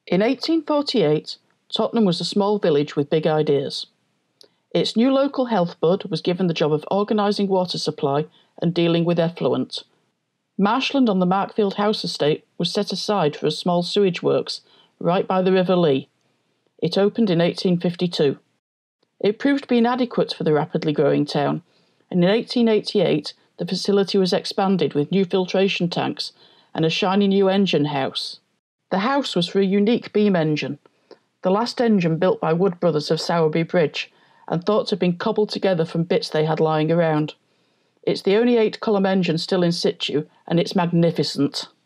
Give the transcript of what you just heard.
In 1848, Tottenham was a small village with big ideas. Its new local health board was given the job of organising water supply and dealing with effluent. Marshland on the Markfield House estate was set aside for a small sewage works right by the River Lee. It opened in 1852. It proved to be inadequate for the rapidly growing town, and in 1888 the facility was expanded with new filtration tanks and a shiny new engine house. The house was for a unique beam engine, the last engine built by Wood Brothers of Sowerby Bridge, and thought to have been cobbled together from bits they had lying around. It's the only 8-column engine still in situ, and it's magnificent.